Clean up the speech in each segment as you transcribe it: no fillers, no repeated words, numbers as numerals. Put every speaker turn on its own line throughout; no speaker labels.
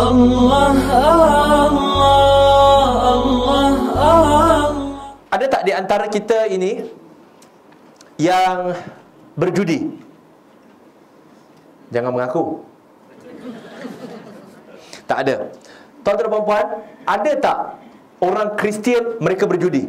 Allah, Allah, Allah, Allah.
Ada tak di antara kita ini yang berjudi? Jangan mengaku. Tak ada. Tuan-tuan dan puan, ada tak orang Kristian mereka berjudi?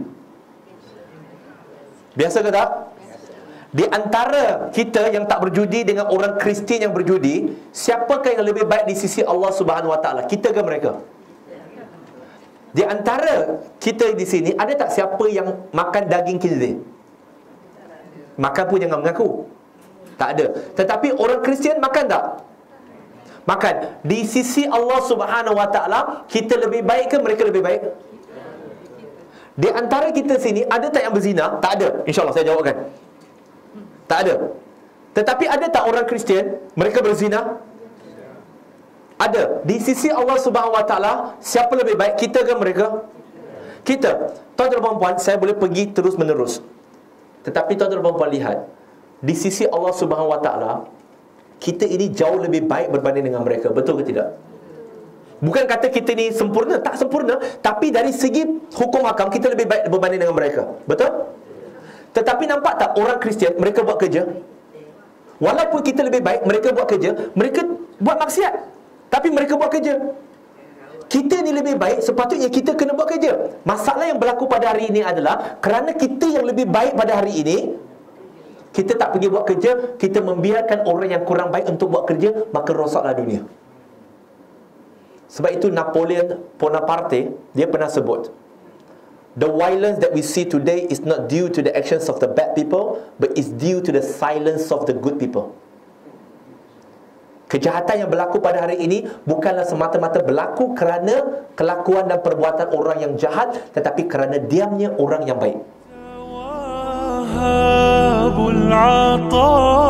Biasa ke tak? Di antara kita yang tak berjudi dengan orang Kristian yang berjudi, siapakah yang lebih baik di sisi Allah Subhanahu Wa Taala? Kita ke mereka? Di antara kita di sini, ada tak siapa yang makan daging khinzir? Makan pun jangan mengaku. Tak ada. Tetapi orang Kristian makan tak? Makan. Di sisi Allah Subhanahu Wa Taala, kita lebih baik ke mereka lebih baik? Di antara kita sini, ada tak yang berzina? Tak ada. InsyaAllah saya jawabkan. Tak ada. Tetapi ada tak orang Kristian mereka berzina? Ada. Di sisi Allah Subhanahu Wa Taala, siapa lebih baik, kita ke mereka? Kita. Tuan-tuan dan puan-puan, saya boleh pergi terus menerus. Tetapi tuan-tuan dan puan-puan lihat, di sisi Allah Subhanahu Wa Taala, kita ini jauh lebih baik berbanding dengan mereka. Betul ke tidak? Bukan kata kita ni sempurna, tak sempurna, tapi dari segi hukum hakam kita lebih baik berbanding dengan mereka. Betul? Tetapi nampak tak orang Kristian mereka buat kerja? Walaupun kita lebih baik, mereka buat kerja, mereka buat maksiat, tapi mereka buat kerja. Kita ni lebih baik, sepatutnya kita kena buat kerja. Masalah yang berlaku pada hari ini adalah kerana kita yang lebih baik pada hari ini, kita tak pergi buat kerja, kita membiarkan orang yang kurang baik untuk buat kerja, maka rosaklah dunia. Sebab itu Napoleon Bonaparte, dia pernah sebut, the violence that we see today is not due to the actions of the bad people, but is due to the silence of the good people. Kejahatan yang berlaku pada hari ini bukanlah semata-mata berlaku kerana kelakuan dan perbuatan orang yang jahat, tetapi kerana diamnya orang yang baik.